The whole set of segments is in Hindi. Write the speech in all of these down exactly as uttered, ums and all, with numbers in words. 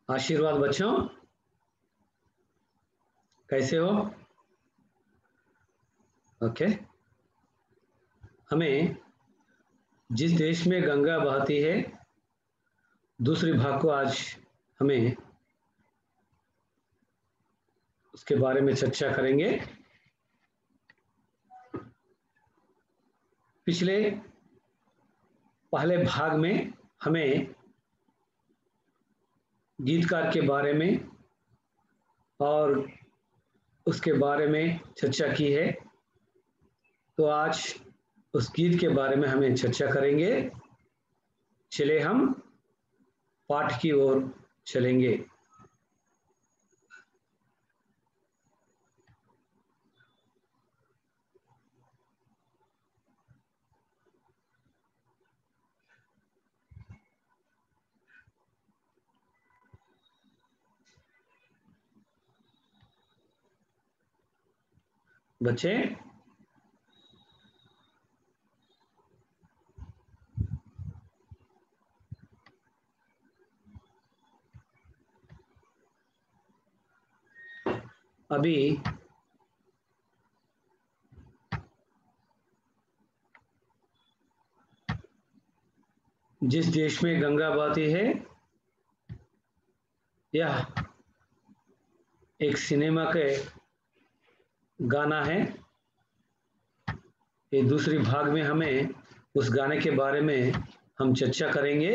आशीर्वाद बच्चों, कैसे हो? ओके। हमें जिस देश में गंगा बहती है, दूसरी भाग को आज हमें उसके बारे में चर्चा करेंगे। पिछले पहले भाग में हमें गीतकार के बारे में और उसके बारे में चर्चा की है, तो आज उस गीत के बारे में हमें चर्चा करेंगे। चले हम पाठ की ओर चलेंगे। बच्चे, अभी जिस देश में गंगा बहती है, यह एक सिनेमा के गाना है। ये दूसरी भाग में हमें उस गाने के बारे में हम चर्चा करेंगे।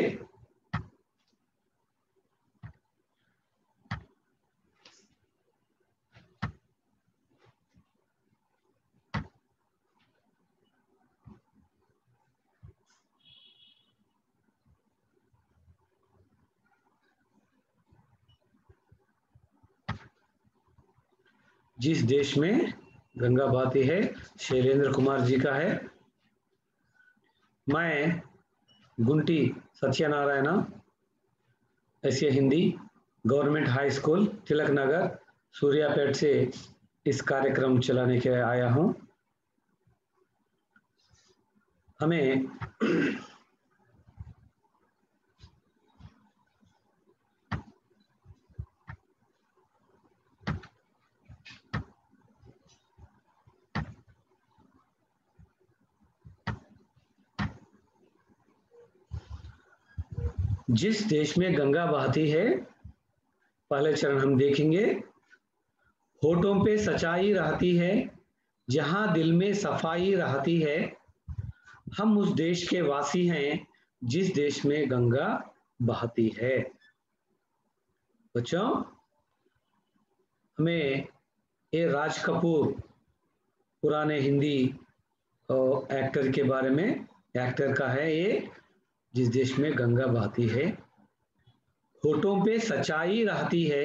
जिस देश में गंगा बहती है, शैलेंद्र कुमार जी का है। मैं Gunti Satyanarayana, SA Hindi government high school Tilak Nagar Suryapet से इस कार्यक्रम चलाने के लिए आया हूं। हमें जिस देश में गंगा बहती है, पहले चरण हम देखेंगे। होठों पे सच्चाई रहती है, जहां दिल में सफाई रहती है। हम उस देश के वासी हैं जिस देश में गंगा बहती है। बच्चों, हमें ये राज कपूर पुराने हिंदी एक्टर के बारे में, एक्टर का है ये, जिस देश में गंगा बहती है। होठों पे सच्चाई रहती है,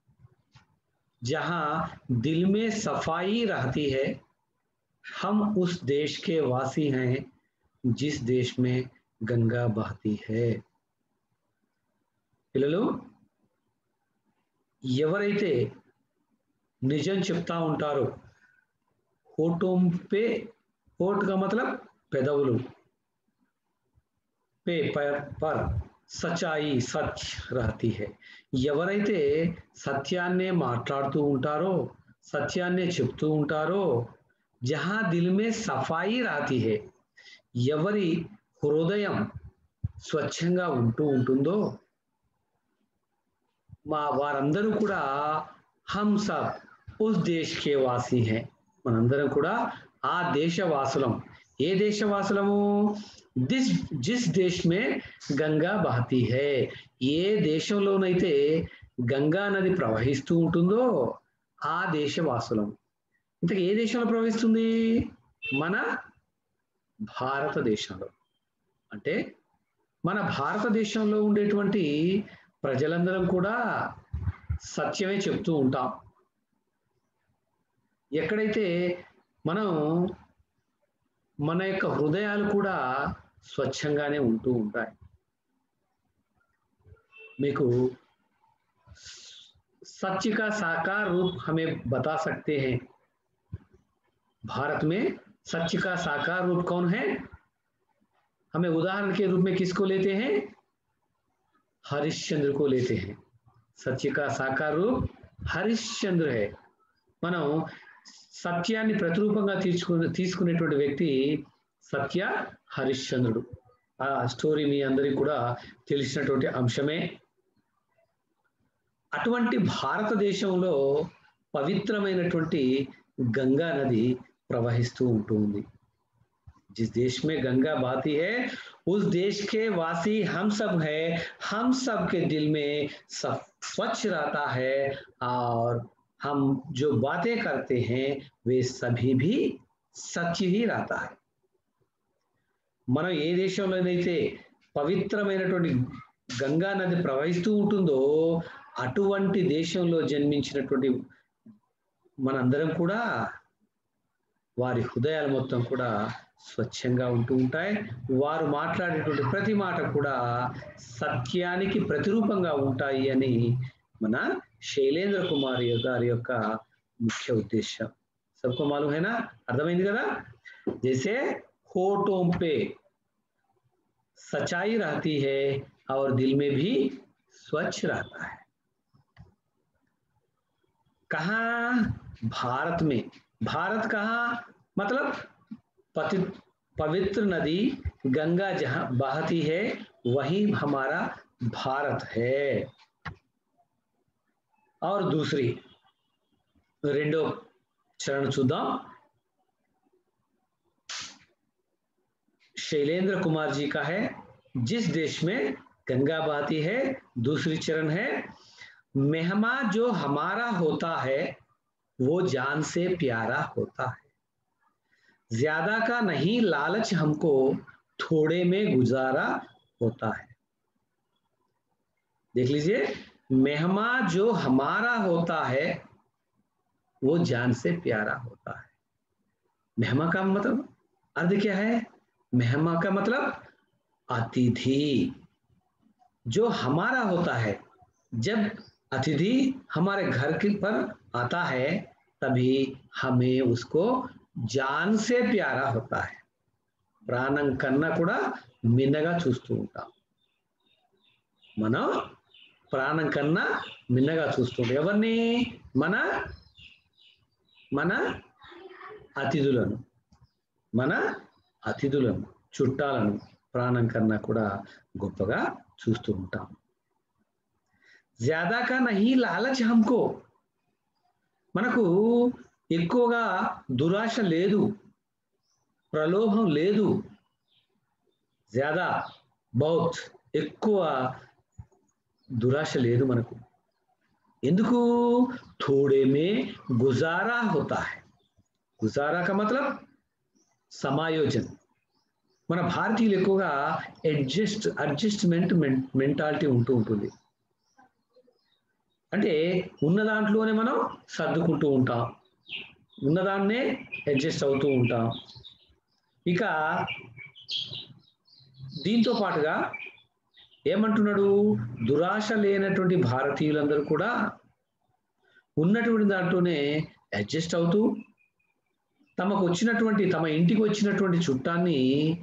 जहां दिल में सफाई रहती है। हम उस देश के वासी हैं जिस देश में गंगा बहती है। పిల్లలు, ఎవరైతే నిజం చెప్తా ఉంటారో, होठों पे, होठ का मतलब పెదవులు, पे पर, पर సచ్చాయి సచ్ रहती है। ఎవరైతే సత్యాన్నే మాట్లాడుతూ ఉంటారో, సత్యాన్నే చెప్తూ ఉంటారో, जहां दिल में सफाई रहती है, ఎవరి హృదయం స్వచ్ఛంగా ఉంటూ ఉంటుందో, మా వారందరూ కూడా हम सब उस देश के वासी हैं। మనందరం కూడా ఆ దేశవాసులం। ఏ దేశవాసులము? దిస్ जिस देश में గంగా బహती है, ఏ దేశంలోనైతే గంగా నది ప్రవహిస్తూ ఉంటుందో ఆ దేశవాసులం। ఇంతకీ ఏ దేశంలో ప్రవహిస్తుంది? మన భారతదేశంలో। అంటే మన భారతదేశంలో ఉండేటువంటి ప్రజలందరం కూడా సత్యమే చెప్తూ ఉంటాం। ఎక్కడైతే మనం మన యొక్క హృదయాలు కూడా స్వచ్ఛంగానే ఉంటూ ఉంటాయి। మీకు सच का साकार रूप हमें बता सकते हैं। भारत में सच का साकार रूप कौन है? हमें उदाहरण के रूप में किसको लेते हैं? हरिश्चंद्र को लेते हैं। सत्य का साकार रूप हरिश्चंद्र है। మనం సత్యాన్ని ప్రతిరూపంగా తీసుకునే తీసుకునేటువంటి వ్యక్తి సత్య హరిశ్చంద్రుడు. ఆ స్టోరీ మీ అందరికీ కూడా తెలిసినటువంటి అంశమే. అటువంటి భారతదేశంలో పవిత్రమైనటువంటి గంగా నది ప్రవహిస్తూ ఉంటుంది. जिस देश में गंगा बहती है उस देश के वासी हम सब है, हम सब के दिल में सब स्वच्छ रहता है और हम जो बातें करते हैं वे सभी भी सच ही रहता है. మనం ఏ దేశంలోనైతే పవిత్రమైనటువంటి గంగా నది ప్రవహిస్తూ ఉంటుందో అటువంటి దేశంలో జన్మించినటువంటి మనందరం కూడా వారి హృదయాలు మొత్తం కూడా స్వచ్ఛంగా ఉంటూ ఉంటాయి. వారు మాట్లాడేటువంటి ప్రతి మాట కూడా సత్యానికి ప్రతిరూపంగా ఉంటాయి అని మన శైలేంద్ర కుమార్ గారి యొక్క ముఖ్య ఉద్దేశం. सबको मालूम है ना? అర్థమైంది కదా? जैसे होठों पे सच्चाई रहती है और दिल में भी स्वच्छ रहता है. कहाँ? भारत में. भारत कहाँ? मतलब पवित्र नदी गंगा जहां बहती है वही हमारा भारत है. और दूसरी రెండో चरण చూద్దాం. शैलेंद्र कुमार जी का है जिस देश में गंगा बहती है. दूसरी चरण है मेहमा जो हमारा होता है वो जान से प्यारा होता है. ज्यादा का नहीं लालच हमको थोड़े में गुजारा होता है. देख लीजिए, मेहमा जो हमारा होता है वो जान से प्यारा होता है. मेहमा का मतलब अर्थ क्या है? मेहमा का मतलब अतिथि जो हमारा होता है. जब अतिथि हमारे घर के पर आता है तभी हमें उसको जान से प्यारा होता है. ప్రాణం కన్నా కూడా మిన్నగా చూస్తూ ఉంటాం. మనం ప్రాణం కన్నా మిన్నగా చూస్తూ ఉంటాం. ఎవరిని? మన మన అతిథులను మన అతిథులను చుట్టాలను ప్రాణం కన్నా కూడా గొప్పగా చూస్తూ ఉంటాం. జ్యాదా కా నహీ లాలచ్ హమ్కో, మనకు ఎక్కువగా దురాశ లేదు, ప్రలోభం లేదు. జ్యాదా బహుత్ ఎక్కువ దురాశ లేదు మనకు. ఎందుకు? थोड़े में गुजारा होता है. गुजारा का मतलब समायोजन. మన భారతీయులు ఎక్కువగా అడ్జస్ట్ అడ్జస్ట్మెంట్ మెంటాలిటీ ఉంటూ ఉంటుంది. అంటే ఉన్న దాంట్లోనే మనం సర్దుకుంటూ ఉంటాం, ఉన్నదాన్నే అడ్జస్ట్ అవుతూ ఉంటాం. ఇక దీంతో పాటుగా ఏమంటున్నాడు? దురాశ లేనటువంటి భారతీయులందరూ కూడా ఉన్నటువంటి దాంట్లోనే అడ్జస్ట్ అవుతూ తమకు వచ్చినటువంటి తమ ఇంటికి వచ్చినటువంటి చుట్టాన్ని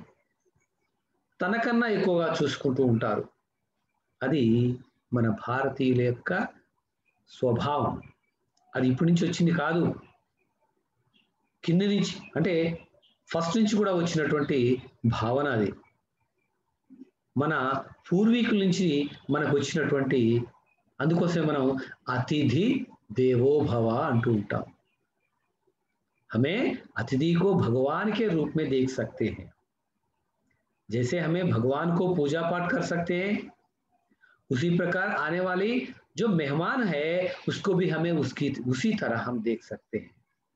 తనకన్నా ఎక్కువగా చూసుకుంటూ ఉంటారు. అది మన భారతీయుల యొక్క స్వభావం. అది ఇప్పటి నుంచి వచ్చింది కాదు, కింద నుంచి అంటే ఫస్ట్ నుంచి కూడా వచ్చినటువంటి భావన అది. మన పూర్వీకుల నుంచి మనకు వచ్చినటువంటి, అందుకోసమే మనం అతిథి देवो भव अंटू ఉంటాం. हमें अतिथि को भगवान के रूप में देख सकते हैं. जैसे हमें भगवान को पूजा पाठ कर सकते हैं उसी प्रकार आने वाली जो मेहमान है उसको भी हमें उसकी उसी तरह हम देख सकते हैं.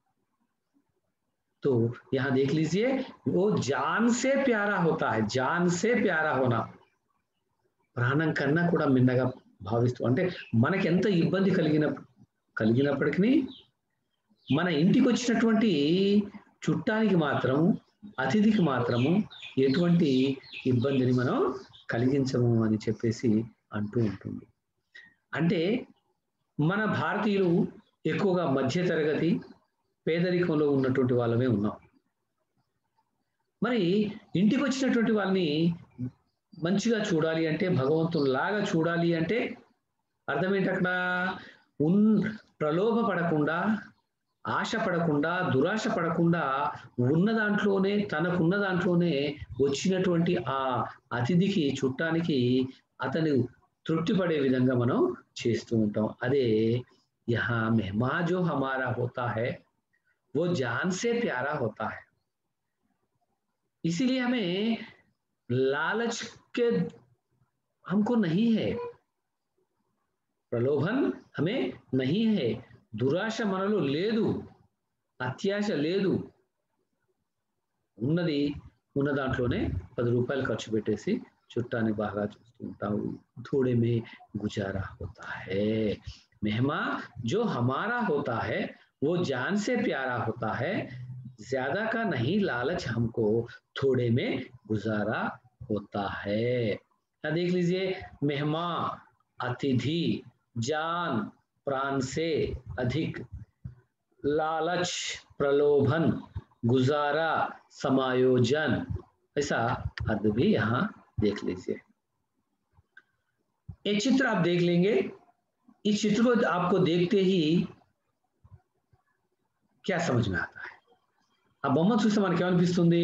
तो यहाँ देख लीजिए, वो जान से प्यारा होता है. जान से प्यारा होना, ప్రాణం కన్నా కూడా మిన్నగా భావిస్తూ, అంటే మనకి ఎంత ఇబ్బంది కలిగిన కలిగినప్పటికీ మన ఇంటికి వచ్చినటువంటి చుట్టానికి మాత్రం, అతిథికి మాత్రము ఎటువంటి ఇబ్బందిని మనం కలిగించము అని చెప్పేసి అంటూ ఉంటుంది. అంటే మన భారతీయులు ఎక్కువగా మధ్య తరగతి పేదరికంలో ఉన్నటువంటి వాళ్ళమే ఉన్నాం. మరి ఇంటికి వచ్చినటువంటి వాళ్ళని మంచిగా చూడాలి అంటే, భగవంతునిలాగా చూడాలి అంటే అర్థం ఏంటి అక్కడ? ఉన్ ప్రలోభ పడకుండా, ఆశ పడకుండా, దురాశ పడకుండా ఉన్న దాంట్లోనే, తనకున్న దాంట్లోనే వచ్చినటువంటి ఆ అతిథికి, చుట్టానికి అతను తృప్తి పడే విధంగా మనం చేస్తూ ఉంటాం. అదే యహా మెహమా జో హమారా హోతా హై वो जान से प्यारा होता है। इसीलिए हमें लालच के हमको नहीं है, प्रलोभन हमें नहीं है, దురాశ మనలో లేదు, అత్యాశ లేదు. ఉన్నది ఉన్న దాంట్లోనే పది రూపాయలు ఖర్చు పెట్టేసి చుట్టాన్ని బాగా చూస్తూ ఉంటావు. थोड़े में गुजारा होता है। मेहमा जो हमारा होता है वो जान से प्यारा होता है, ज्यादा का नहीं लालच हमको थोड़े में गुजारा होता है। देख लीजिए, मेहमा अतिथि, जान प्राण से अधिक, लालच प्रलोभन, गुजारा समायोजन, ऐसा अर्थ भी यहाँ देख लीजिए। एक चित्र आप देख लेंगे, इस चित्र को आपको देखते ही क्या समझ में आता है? ఆ బొమ్మ చూస్తే మనకి ఏమనిపిస్తుంది?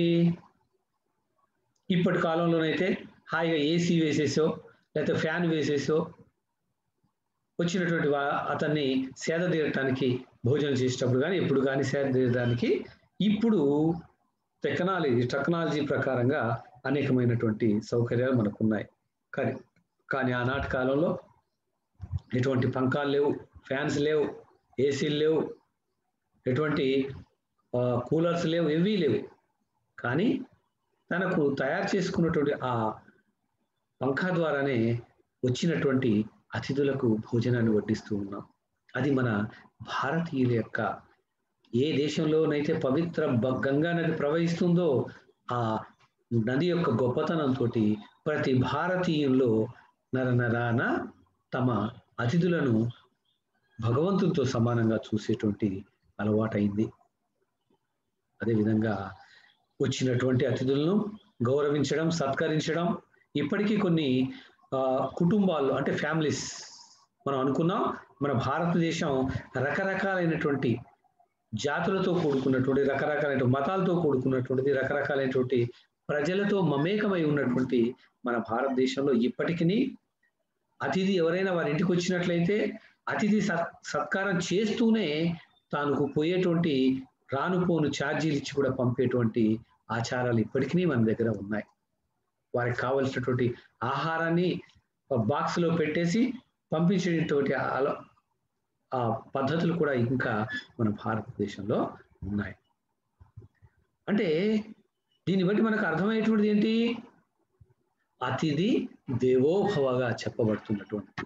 ఇప్పటి కాలంలోనైతే హాయిగా ఏసీ వేసేసో లేకపోతే ఫ్యాన్ వేసేసో వచ్చినటువంటి అతన్ని సేద తీరటానికి, భోజనం చేసేటప్పుడు కానీ ఎప్పుడు కానీ సేద తీరడానికి ఇప్పుడు టెక్నాలజీ టెక్నాలజీ ప్రకారంగా అనేకమైనటువంటి సౌకర్యాలు మనకు ఉన్నాయి. కానీ కానీ ఆనాటి కాలంలో ఎటువంటి పంకాలు లేవు, ఫ్యాన్స్ లేవు, ఏసీలు లేవు, ఎటువంటి కూలర్స్ లేవు, ఏవీ లేవు. కానీ తనకు తయారు చేసుకున్నటువంటి ఆ పంఖా ద్వారానే వచ్చినటువంటి అతిథులకు భోజనాన్ని వడ్డిస్తూ ఉన్నాం. అది మన భారతీయుల యొక్క, ఏ దేశంలోనైతే పవిత్ర గంగా నది ప్రవహిస్తుందో ఆ నది యొక్క గొప్పతనంతో ప్రతి భారతీయుల్లో నరనరాన తమ అతిథులను భగవంతునితో సమానంగా చూసేటువంటి అలవాటైంది. అదేవిధంగా వచ్చినటువంటి అతిథులను గౌరవించడం, సత్కరించడం ఇప్పటికీ కొన్ని కుటుంబాల్లో అంటే ఫ్యామిలీస్ మనం అనుకున్నాం. మన భారతదేశం రకరకాలైనటువంటి జాతులతో కూడుకున్నటువంటి, రకరకాలైన మతాలతో కూడుకున్నటువంటిది, రకరకాలైనటువంటి ప్రజలతో మమేకమై ఉన్నటువంటి మన భారతదేశంలో ఇప్పటికీ అతిథి ఎవరైనా వారి ఇంటికి వచ్చినట్లయితే అతిథి సత్ సత్కారం చేస్తూనే తాను పోయేటువంటి రానుపోను ఛార్జీలు ఇచ్చి కూడా పంపేటువంటి ఆచారాలు ఇప్పటికీ మన దగ్గర ఉన్నాయి. వారికి కావలసినటువంటి ఆహారాన్ని బాక్స్లో పెట్టేసి పంపించేటువంటి ఆ పద్ధతులు కూడా ఇంకా మన భారతదేశంలో ఉన్నాయి. అంటే దీన్ని బట్టి మనకు అర్థమయ్యేటువంటిది ఏంటి? అతిథి దేవోభవగా చెప్పబడుతున్నటువంటి.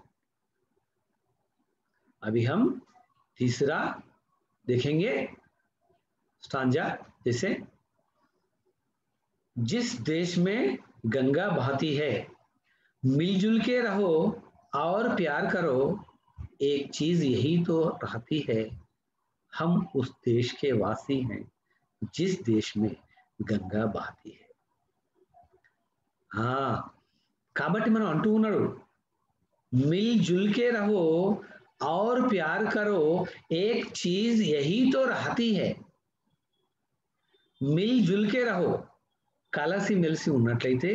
अभी हम तीसरा देखेंगे स्टांजा, जैसे जिस देश में गंगा बहती है मिलजुल के रहो और प्यार करो, एक चीज यही तो रहती है, हम उस देश के वासी हैं जिस देश में गंगा बहती है. हाँ, కాబట్టి మనం అంటూ ఉన్నాడు, मिलजुल के रहो और प्यार करो, एक चीज यही तो रहती है. मिलजुल के रहो, కలసి మెలిసి ఉన్నట్లయితే,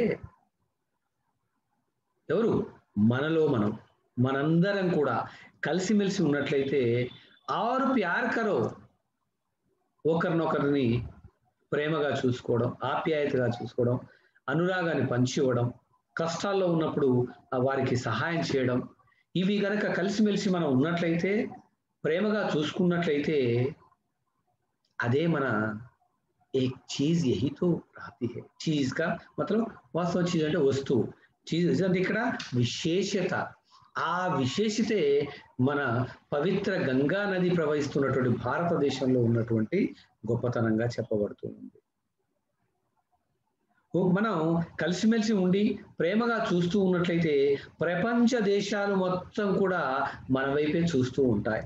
ఎవరు? మనలో మనం, మనందరం కూడా కలిసిమెలిసి ఉన్నట్లయితే, ఆర్ ప్యార్ కరో, ఒకరినొకరిని ప్రేమగా చూసుకోవడం, ఆప్యాయతగా చూసుకోవడం, అనురాగాన్ని పంచి ఇవ్వడం, కష్టాల్లో ఉన్నప్పుడు వారికి సహాయం చేయడం, ఇవి కనుక కలిసిమెలిసి మనం ఉన్నట్లయితే, ప్రేమగా చూసుకున్నట్లయితే, అదే మన एक चीज यही तो रहती है. चीज का मतलब वास्तव चीज అంటే వస్తువు, చీజ్ అంటే ఇక్కడ విశేషత. ఆ విశేషతే మన పవిత్ర గంగా నది ప్రవహిస్తున్నటువంటి భారతదేశంలో ఉన్నటువంటి గొప్పతనంగా చెప్పబడుతుంది. మనం కలిసిమెలిసి ఉండి ప్రేమగా చూస్తూ ఉన్నట్లయితే ప్రపంచ దేశాలు మొత్తం కూడా మన వైపే చూస్తూ ఉంటాయి.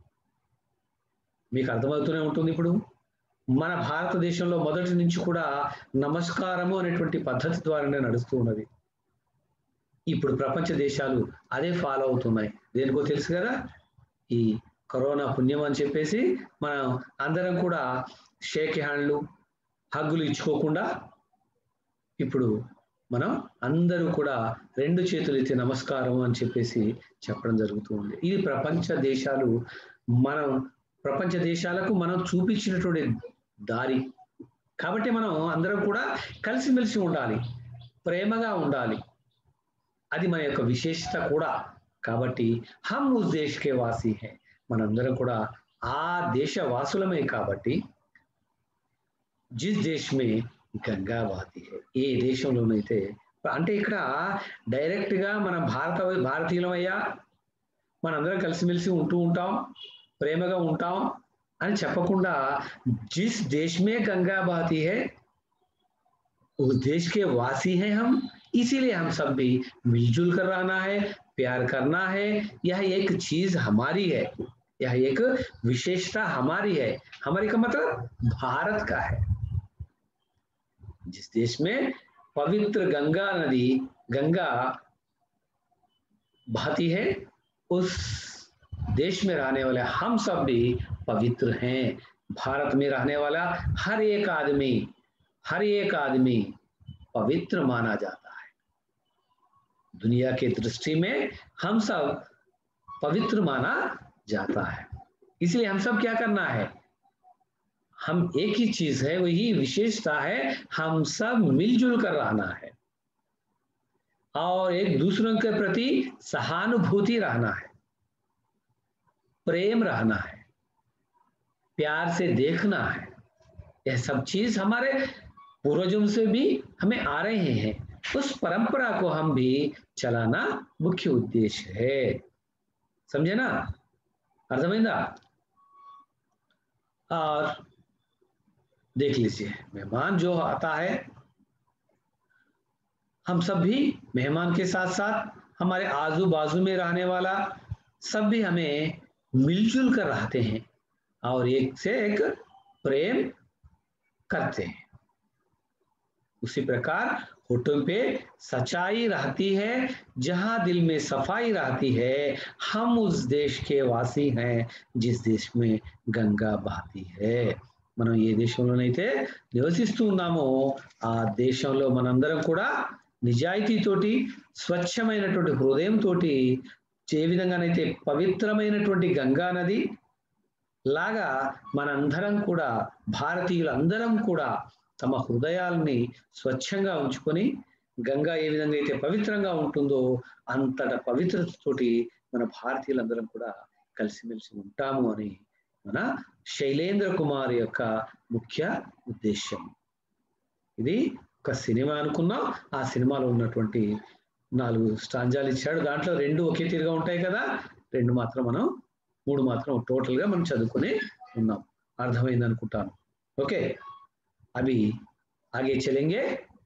మీకు అర్థమవుతూనే ఉంటుంది. ఇప్పుడు మన భారతదేశంలో మొదటి నుంచి కూడా నమస్కారము అనేటువంటి పద్ధతి ద్వారానే నడుస్తూ ఉన్నది. ఇప్పుడు ప్రపంచ దేశాలు అదే ఫాలో అవుతున్నాయి. దేనికో తెలుసు కదా, ఈ కరోనా పుణ్యం అని చెప్పేసి మనం అందరం కూడా షేక్ హ్యాండ్లు హగ్గులు ఇచ్చుకోకుండా ఇప్పుడు మనం అందరూ కూడా రెండు చేతులు ఎత్తి నమస్కారం అని చెప్పేసి చెప్పడం జరుగుతూ ఉంది. ఇది ప్రపంచ దేశాలు మనం ప్రపంచ దేశాలకు మనం చూపించినటువంటి దారి. కాబట్టి మనం అందరం కూడా కలిసిమెలిసి ఉండాలి, ప్రేమగా ఉండాలి. అది మన యొక్క విశేషత కూడా. కాబట్టి హమ్ ఉస్ దేశ్ కే వాసి హై, మనందరం కూడా ఆ దేశ వాసులమే. కాబట్టి జిస్ దేశ్ మే గంగా బహతి హై, ఏ దేశంలోనైతే, అంటే ఇక్కడ డైరెక్ట్ గా మన భారత భారతీయులమయ్యా మనందరం కలిసిమెలిసి ఉంటూ ఉంటాం, ప్రేమగా ఉంటాం అని చెప్పకుండా जिस देश में गंगा बहती है उस देश के वासी हैं हम, इसीलिए हम सब भी मिलजुल कर रहना है, प्यार करना है। यह एक चीज हमारी है, यह एक विशेषता हमारी है। हमारी का मतलब भारत का है। जिस देश में पवित्र गंगा नदी गंगा बहती है उस देश में रहने वाले हम सब भी पवित्र हैं। भारत में रहने वाला हर एक आदमी हर एक आदमी पवित्र माना जाता है। दुनिया के दृष्टि में हम सब पवित्र माना जाता है। इसलिए हम सब क्या करना है, हम एक ही चीज है, वही विशेषता है, हम सब मिलजुल कर रहना है और एक दूसरों के प्रति सहानुभूति रहना है, प्रेम रहना है, प्यार से देखना है। यह सब चीज हमारे पूर्वजों से भी हमें आ रहे हैं, उस परंपरा को हम भी चलाना मुख्य उद्देश्य है। समझे ना, अर्थमैंदा। और देख लीजिए, मेहमान जो आता है, हम सब भी मेहमान के साथ साथ हमारे आजू बाजू में रहने वाला सब भी हमें मिलजुल कर रहते हैं और एक से एक प्रेम करते हैं। उसी प्रकार होठों पे सच्चाई रहती है, जहां दिल में सफाई रहती है। हम उस देश के वासी हैं जिस देश में गंगा बहती है। మనం ఏ దేశంలోనైతే నివసిస్తూ ఉన్నామో ఆ దేశంలో మనందరం కూడా నిజాయితీతోటి స్వచ్ఛమైనటువంటి హృదయంతో ఏ విధంగానైతే పవిత్రమైనటువంటి గంగా నది లాగా మనందరం కూడా భారతీయులందరం కూడా తమ హృదయాల్ని స్వచ్ఛంగా ఉంచుకొని గంగా ఏ విధంగా అయితే పవిత్రంగా ఉంటుందో అంతట పవిత్రతతోటి మన భారతీయులందరం కూడా కలిసిమెలిసి ఉంటాము అని మన శైలేంద్ర కుమార్ యొక్క ముఖ్య ఉద్దేశం. ఇది ఒక సినిమా అనుకున్నాం, ఆ సినిమాలో ఉన్నటువంటి నాలుగు స్టాంజాలు ఇచ్చాడు, దాంట్లో రెండు ఒకే తీరుగా ఉంటాయి కదా, రెండు మాత్రం మనం మూడు మాత్రం టోటల్ గా మనం చదువుకుని ఉన్నాం. అర్థమైంది అనుకుంటాను. ఓకే, अभी आगे चलेंगे।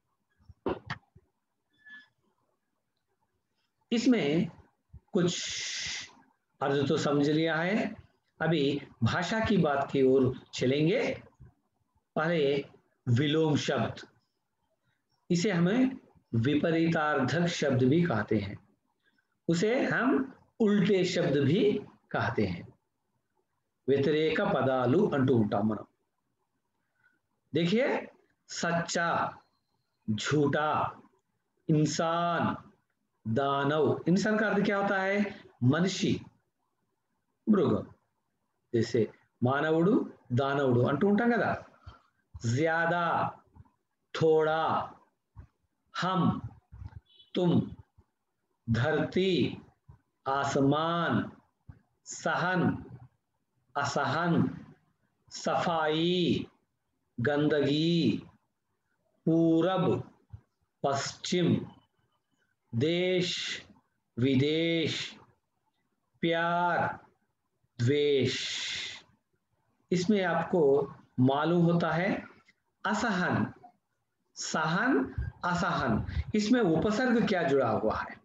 इसमें कुछ अर्थ तो समझ लिया है, अभी भाषा की बात की ओर चलेंगे। पहले विलोम शब्द, इसे हमें विपरीतार्थक शब्द भी कहते हैं, उसे हम उल्टे शब्द भी कहते हैं। व्यतिरेक पदालु अंटू ఉంటాం మనం. देखिए, सच्चा, झूठा, इंसान, दानव। इंसान का अर्थ क्या होता है, मनुष्य, मृग। जैसे मानवुडु दानवुडु अंटू ఉంటాం కదా. ज्यादा, थोड़ा, हम, तुम, धरती, आसमान, सहन, असहन, सफाई, गंदगी, पूरब, पश्चिम, देश, विदेश, प्यार, द्वेष। इसमें आपको मालूम होता है असहन, सहन, असहन, इसमें उपसर्ग क्या जुड़ा हुआ है।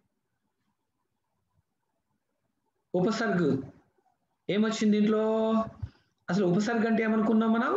उपसर्ग ఏమొచ్చింది దీంట్లో, అసలు ఉపసర్గ అంటే ఏమనుకున్నాం మనం,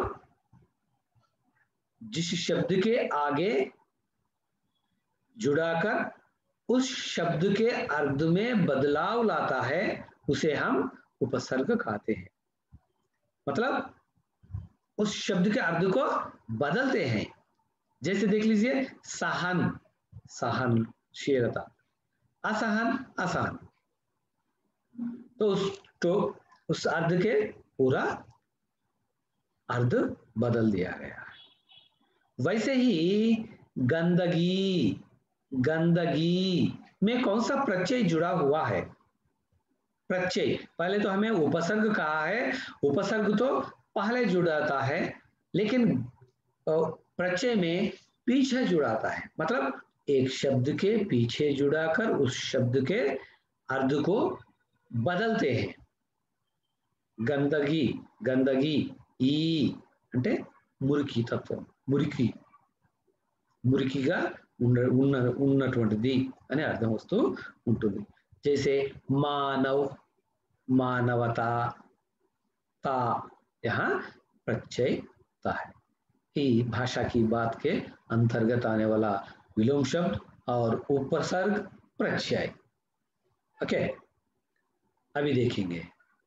जिस शब्द के आगे जुड़ाकर उस शब्द के अर्थ में बदलाव लाता है उसे हम उपसर्ग कहते हैं। मतलब उस शब्द के अर्थ को बदलते हैं। जैसे देख लीजिए सहन, सहनशीलता, असहन, असहन, तो उस तो उस अर्थ के पूरा अर्थ बदल दिया गया है। वैसे ही गंदगी, गंदगी में कौन सा प्रत्यय जुड़ा हुआ है? प्रत्यय, पहले तो हमें उपसर्ग कहा है, उपसर्ग तो पहले जुड़ाता है, लेकिन प्रत्यय में पीछे जुड़ाता है। मतलब एक शब्द के पीछे जुड़ाकर उस शब्द के अर्थ को बदलते हैं। गंदगी, गंदगी ఈ అంటే మురికి తత్వం, మురికి, మురికిగా ఉన్న ఉన్న ఉన్నటువంటిది అని అర్థం వస్తూ ఉంటుంది। जैसे मानव, मानवता, ता यहाँ प्रत्यय ता है। ही भाषा की बात के अंतर्गत आने वाला विलोम शब्द और उपसर्ग प्रत्यय। ओके, अभी देखेंगे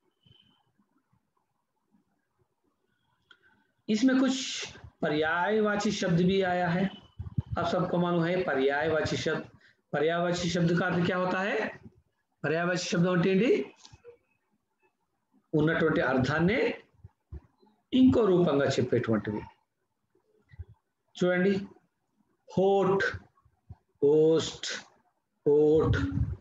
इसमें कुछ पर्यायवाची शब्द भी आया है। आप सबको मालूम है पर्यायवाची शब्द, पर्यायवाची शब्द का अर्थ क्या होता है? पर्यायवाची शब्द అంటే ఉన్నటువంటి అర్థాన్ని ఇంకో రూపంగా చెప్పేటువంటివి। చూడండి, హోట్, ఓస్ట్, ఓట్,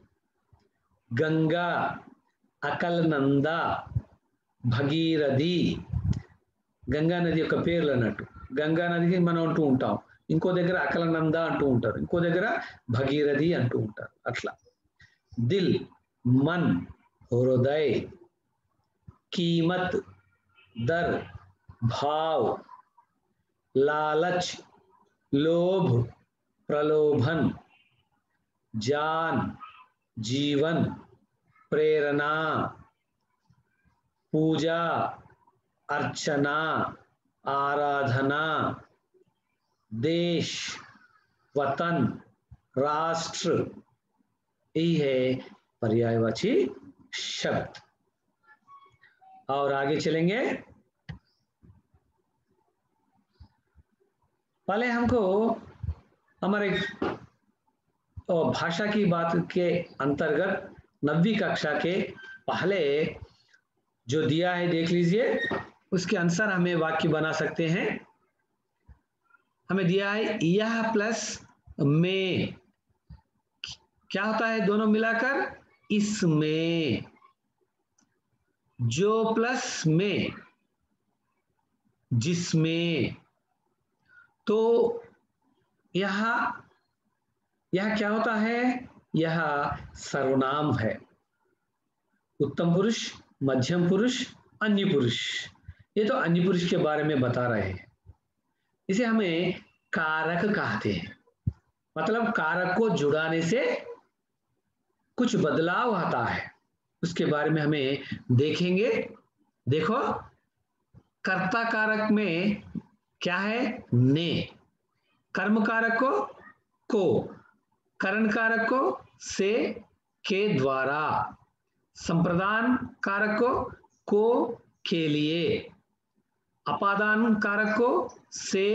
గంగా, అకల్నంద, భగీరథి, గంగా నది యొక్క పేర్లు అన్నట్టు। గంగా నదికి మనం అంటూ ఉంటాం, ఇంకో దగ్గర అకలనంద అంటూ ఉంటారు, ఇంకో దగ్గర భగీరథి అంటూ ఉంటారు। అట్లా దిల్, మన్, హృదయ్, कीमत, दर, भाव, लालच, लोभ, प्रलोभन, जान, जीवन, प्रेरणा, पूजा, अर्चना, आराधना, देश, वतन, राष्ट्र, यही है पर्यायवाची शब्द। और आगे चलेंगे। पहले हमको हमारे भाषा की बात के अंतर्गत नवीं कक्षा के पहले जो दिया है देख लीजिए, उसके अनुसार हमें वाक्य बना सकते हैं। हमें दिया है यह प्लस में क्या होता है, दोनों मिलाकर इसमें, जो प्लस में जिसमें, तो यह यह क्या होता है? यह सर्वनाम है। उत्तम पुरुष, मध्यम पुरुष, अन्य पुरुष, ये तो अन्य पुरुष के बारे में बता रहे हैं। इसे हमें कारक कहते हैं। मतलब कारक को जुड़ाने से कुछ बदलाव आता है, उसके बारे में हमें देखेंगे। देखो, कर्ता कारक में क्या है? ने, कर्म कारक को को, करण कारक को से, के द्वारा, संप्रदान कारक को को के लिए, अपादान कारक को से,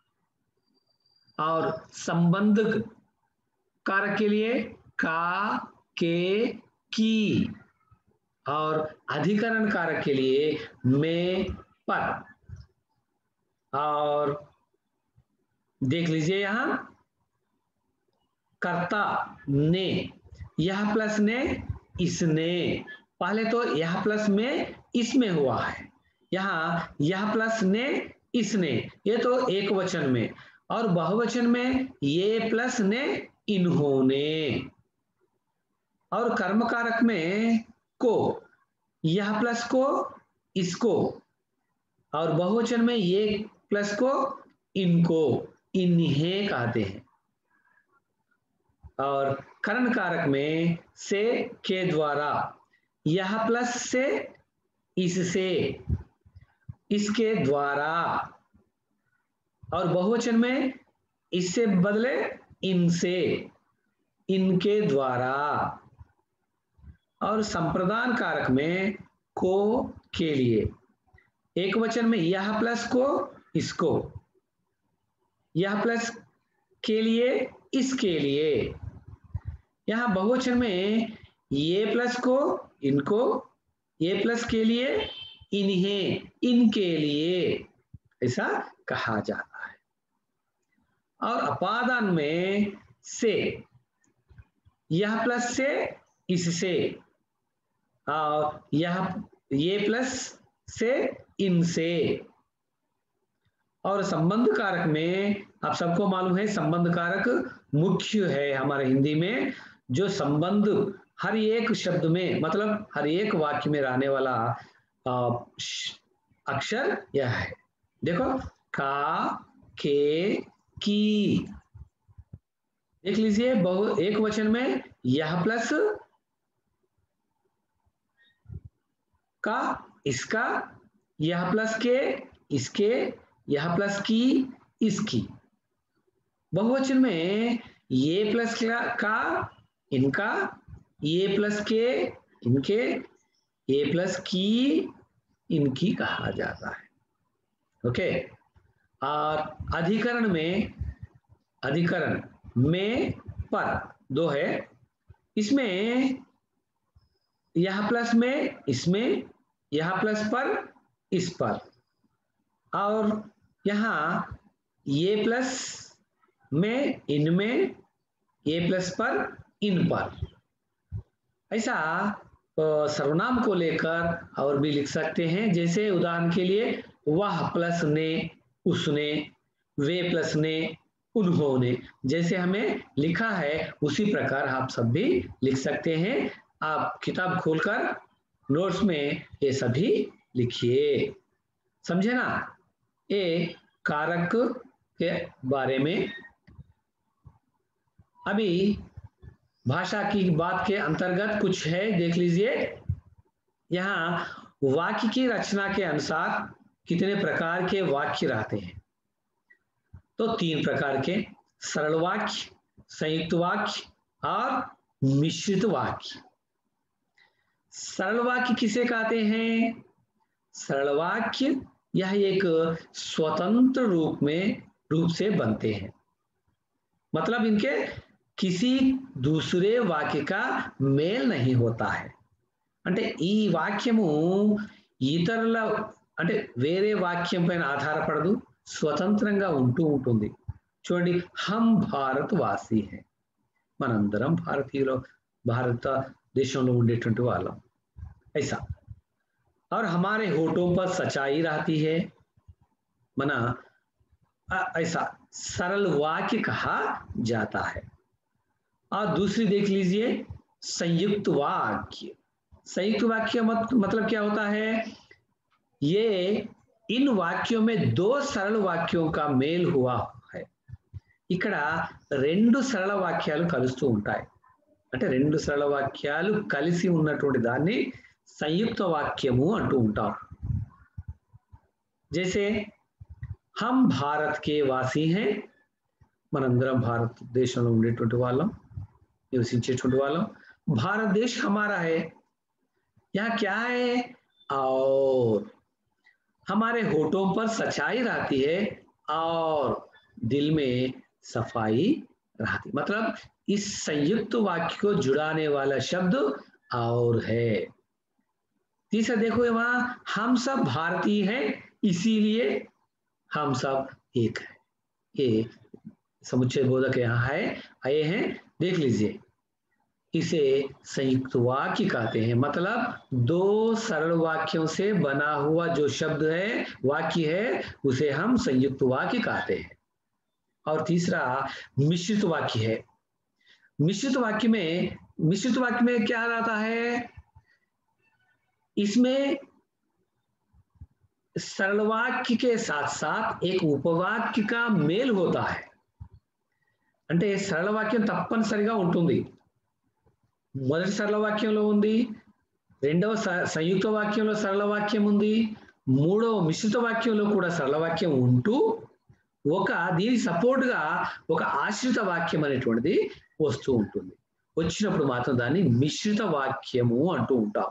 और संबंध कारक के लिए का, के, की, और अधिकरण कारक के लिए में, पर। और देख लीजिए यहां कर्ता ने, यह प्लस ने, इसने, पहले तो यह प्लस में इसमें हुआ है, यहाँ यह प्लस ने, इसने, ये तो एक वचन में, और बहुवचन में ये प्लस ने, इन्होंने, और कर्म कारक में को, यह प्लस को, इसको, और बहुवचन में ये प्लस को, इनको, इन्हें कहते हैं। और करण कारक में से, के द्वारा, यह प्लस से, इससे, इसके द्वारा, और बहुवचन में इससे बदले इनसे, इनके द्वारा, और संप्रदान कारक में को, के लिए। एक वचन में यह प्लस को, इसको, यह प्लस के लिए, इसके लिए। यहां बहुवचन में ये प्लस को, इनको, ये प्लस के लिए, इन्हें, इनके लिए, ऐसा कहा जाता है। और अपादान में से, यह प्लस से, इससे, और यह ये प्लस से, इनसे। और संबंध कारक में आप सबको मालूम है, संबंध कारक मुख्य है हमारे हिंदी में, जो संबंध हर एक शब्द में, मतलब हर एक वाक्य में रहने वाला अक्षर यह है। देखो, का, के, की। देख लीजिए, बहु एक वचन में यह प्लस का, इसका, यह प्लस के, इसके, यह प्लस की, इसकी। बहुवचन में ये प्लस का, इनका, ये प्लस के, इनके, ये प्लस की, इनकी कहा जाता है। ओके। और अधिकरण में, अधिकरण में पर दो है, इसमें यह प्लस में, इसमें, यह प्लस पर, इस पर। और यहां ये प्लस में, इनमें, ये प्लस पर, इन पर। ऐसा सर्वनाम को लेकर और भी लिख सकते हैं, जैसे उदाहरण के लिए वह प्लस ने, उसने, वे प्लस ने, उन्होंने। जैसे हमें लिखा है उसी प्रकार आप सब भी लिख सकते हैं। आप किताब खोलकर नोट्स में ये सभी लिखिए, समझे ना। ये कारक के बारे में। अभी भाषा की बात के अंतर्गत कुछ है, देख लीजिए। यहाँ वाक्य की रचना के अनुसार कितने प्रकार के वाक्य रहते हैं, तो तीन प्रकार के, सरल वाक्य, संयुक्त वाक्य और मिश्रित वाक्य। सरल वाक्य किसे कहते हैं? सरल वाक्य यह एक स्वतंत्र रूप में रूप से बनते हैं, मतलब इनके किसी दूसरे वाक्य का मेल नहीं होता है। అంటే ఈ వాక్యము ఇతరుల అంటే వేరే వాక్యం పైన ఆధారపడదు, స్వతంత్రంగా ఉంటూ ఉంటుంది. చూడండి, हम भारतवासी हैं, మనందరం భారతీయులు, భారతదేశంలో ఉండేటువంటి వాళ్ళం. ऐसा. और हमारे होठों पर सच्चाई रहती है, मना ऐसा सरल वाक्य कहा जाता है. और दूसरी देख लीजिए, संयुक्त वाक्य. संयुक्त वाक्य मत, मतलब क्या होता है? ये इन वाक्यों में दो सरल वाक्यों का मेल हुआ है. ఇక్కడ రెండు సరళ వాక్యాలు కలుస్తూ ఉంటాయి, అంటే రెండు సరళ వాక్యాలు కలిసి ఉన్నటువంటి దాన్ని సంయుక్త వాక్యము అంటూ ఉంటాం. जैसे हम भारत के वासी हैं, మనందరం భారతదేశంలో ఉండేటువంటి వాళ్ళం, నివసించేటువంటి వాళ్ళం. भारत देश हमारा है. यहाँ क्या है? और हमारे होठों पर सच्चाई रहती है और दिल में सफाई रहती, मतलब इस संयुक्त वाक्य को जुड़ाने वाला शब्द और है. तीसरा देखो, वहां हम सब भारतीय हैं इसीलिए हम सब एक है. ये समुच्चय बोधक यहाँ है, आए हैं, देख लीजिए. इसे संयुक्त वाक्य कहते हैं, मतलब दो सरल वाक्यों से बना हुआ जो शब्द है, वाक्य है, उसे हम संयुक्त वाक्य कहते हैं. और तीसरा मिश्रित वाक्य है. मिश्रित वाक्य में मिश्रित वाक्य में क्या रहता है? इसमें सरल वाक्य के साथ साथ एक उपवाक्य का मेल होता है. అంటే సరళ వాక్యం తప్పనిసరిగా ఉంటుంది. మొదటి సరళ వాక్యంలో ఉంది, రెండవ సంయుక్త వాక్యంలో సరళ వాక్యం ఉంది, మూడవ మిశ్రిత వాక్యంలో కూడా సరళ వాక్యం ఉంటూ ఒక దీని సపోర్ట్ గా ఒక ఆశ్రిత వాక్యం అనేటువంటిది వస్తూ ఉంటుంది. వచ్చినప్పుడు మాత్రం దాన్ని మిశ్రిత వాక్యము అంటూ ఉంటాం.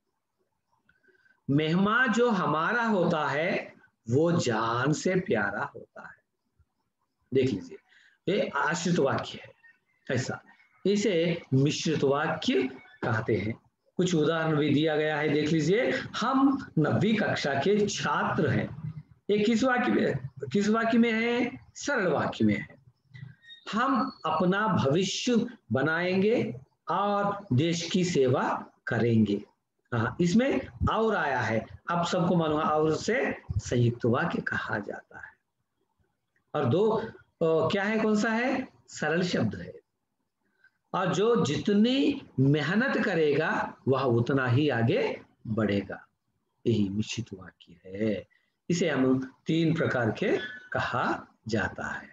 मेहमा जो हमारा होता है वो जान से प्यारा होता है. देख लीजिए, ये आश्रित वाक्य है, ऐसा इसे मिश्रित वाक्य कहते हैं. कुछ उदाहरण भी दिया गया है, देख लीजिए. हम नवीं कक्षा के छात्र हैं. ये किस वाक्य में किस वाक्य में है? सरल वाक्य में है. हम अपना भविष्य बनाएंगे और देश की सेवा करेंगे. हाँ, इसमें और आया है, आप सबको मालूम है, और से संयुक्त वाक्य कहा जाता है. और दो क्या है, कौन सा है? सरल शब्द है. और जो जितनी मेहनत करेगा वह उतना ही आगे बढ़ेगा. यही मिश्रित वाक्य है. इसे हम तीन प्रकार के कहा जाता है.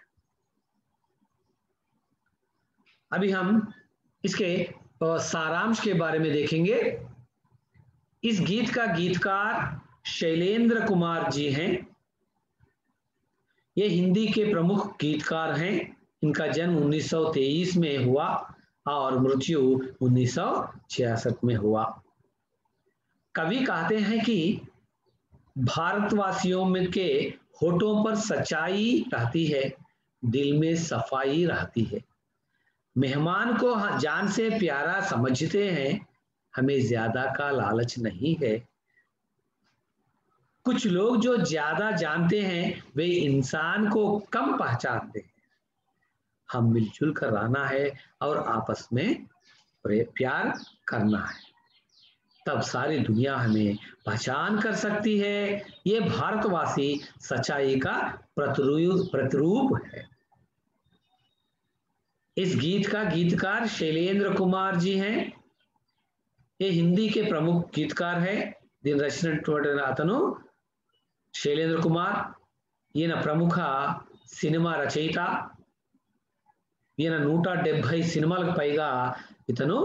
अभी हम इसके सारांश के बारे में देखेंगे. इस गीत का गीतकार शैलेंद्र कुमार जी हैं. ये हिंदी के प्रमुख गीतकार हैं. इनका जन्म उन्नीस सौ तेईस में हुआ और मृत्यु उन्नीस सौ छियासठ में हुआ. कवि कहते हैं कि भारतवासियों में के होठों पर सच्चाई रहती है, दिल में सफाई रहती है. मेहमान को जान से प्यारा समझते हैं, हमें ज्यादा का लालच नहीं है. कुछ लोग जो ज्यादा जानते हैं वे इंसान को कम पहचानते हैं. हम मिलजुल कर रहना है और आपस में प्यार करना है, तब सारी दुनिया हमें पहचान कर सकती है. ये भारतवासी सच्चाई का प्रतिरूप है. इस गीत का गीतकार शैलेंद्र कुमार जी हैं. ये हिंदी के प्रमुख गीतकार है. దీని రచనటువంటి అతను శైలేంద్ర కుమార్. ఈయన ప్రముఖ సినిమా రచయిత. ఈయన నూట డెబ్బై సినిమాలకు పైగా ఇతను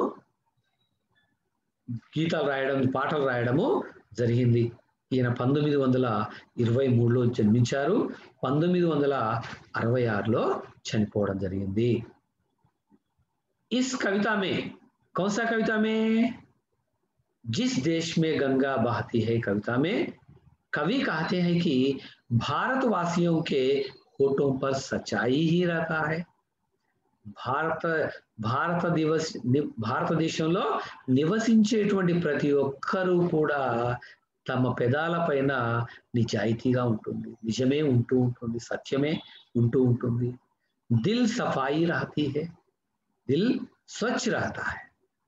గీతాలు రాయడం, పాటలు రాయడము జరిగింది. ఈయన పంతొమ్మిది వందల ఇరవై మూడులో జన్మించారు. పంతొమ్మిది వందల అరవై ఆరులో చనిపోవడం జరిగింది. इस कविता में, कौन सा कविता में? जिस देश में गंगा बहती है कविता में कवि कहते हैं कि भारतवासियों के होठों पर सच्चाई ही रहता है. భారత భారత దివస్ భారతదేశంలో నివసించేటువంటి ప్రతి ఒక్కరూ కూడా తమ పెదాల పైన నిజాయితీగా ఉంటుంది, నిజమే ఉంటూ ఉంటుంది, సత్యమే ఉంటూ ఉంటుంది. దిల్ సఫాయి रहती है, दिल स्वच्छ रहता है.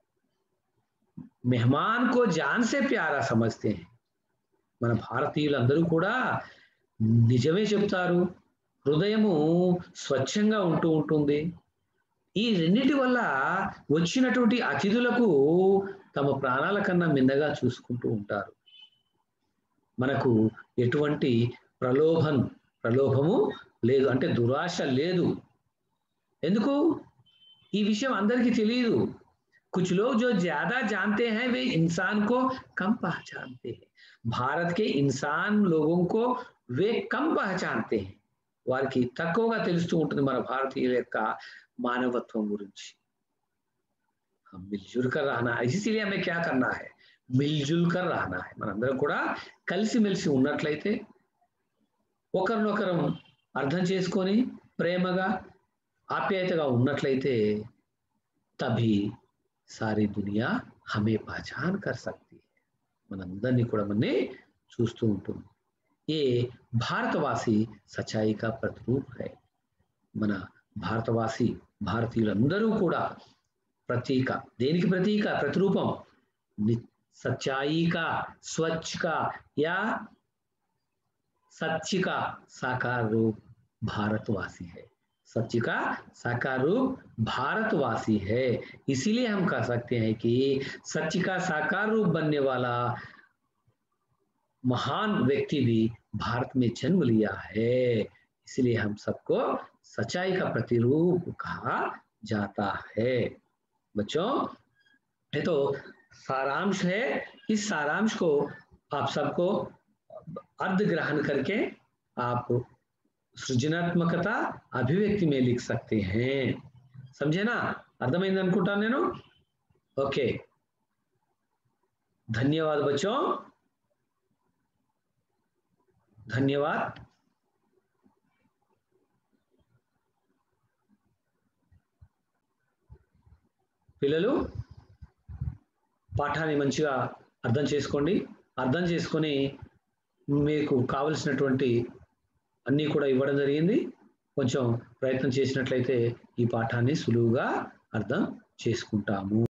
मेहमान को जान से प्यारा समझते हैं. మన భారతీయులందరూ కూడా నిజమే చెప్తారు, హృదయము స్వచ్ఛంగా ఉంటూ ఉంటుంది. ఈ రెండిటి వల్ల వచ్చినటువంటి అతిథులకు తమ ప్రాణాల కన్నా మిన్నగా చూసుకుంటూ ఉంటారు. మనకు ఎటువంటి ప్రలోభం ప్రలోభము లేదు, అంటే దురాశ లేదు. ఎందుకు? ఈ విషయం అందరికీ తెలియదు. कुछ लोग जो ज्यादा जानते हैं वे इंसान को कम पहचानते हैं. भारत के इंसान लोगों को वे कम पहचानते हैं. వారికి తక్కువగా తెలుస్తూ ఉంటుంది మన భారతీయుల యొక్క మానవత్వం గురించి. हम मिलजुल कर रहना है, इसीलिए हमें क्या करना है? मिलजुल कर रहना है. మనందరం కూడా కలిసిమెలిసి ఉన్నట్లయితే, ఒకరినొకరం అర్థం చేసుకొని ప్రేమగా ఆప్యాయతగా ఉన్నట్లయితే तभी सारी दुनिया हमें पहचान कर सकती है. మనందరినీ కూడా మన్నే చూస్తూ ఉంటుంది. ये भारतवासी सच्चाई का प्रतिरूप है. మన భారతవాసి భారతీయులందరూ కూడా ప్రతీక, దేనికి ప్రతీక? ప్రతిరూపం. सच्चाई का, स्वच्छ का या सच्च का साकार रूप भारतवासी है. सच्च का साकार रूप भारतवासी है. इसीलिए हम कह सकते हैं कि सच्च का साकार रूप बनने वाला महान व्यक्ति भी भारत में जन्म लिया है. इसलिए हम सबको सच्चाई का प्रतिरूप कहा जाता है. बच्चों, ये तो सारांश है. इस सारांश को आप सबको अर्ध ग्रहण करके आप सृजनात्मकता अभिव्यक्ति में लिख सकते हैं. समझे ना? అర్థమైంది అనుకుంటాను నేను. ఓకే, ధన్యవాद बच्चों, धन्यवाद. పిల్లలు పాఠాన్ని మంచిగా అర్థం చేసుకోండి. అర్థం చేసుకొని మీకు కావలసినటువంటి అన్నీ కూడా ఇవ్వడం జరిగింది. కొంచెం ప్రయత్నం చేసినట్లయితే ఈ పాఠాన్ని సులువుగా అర్థం చేసుకుంటాము.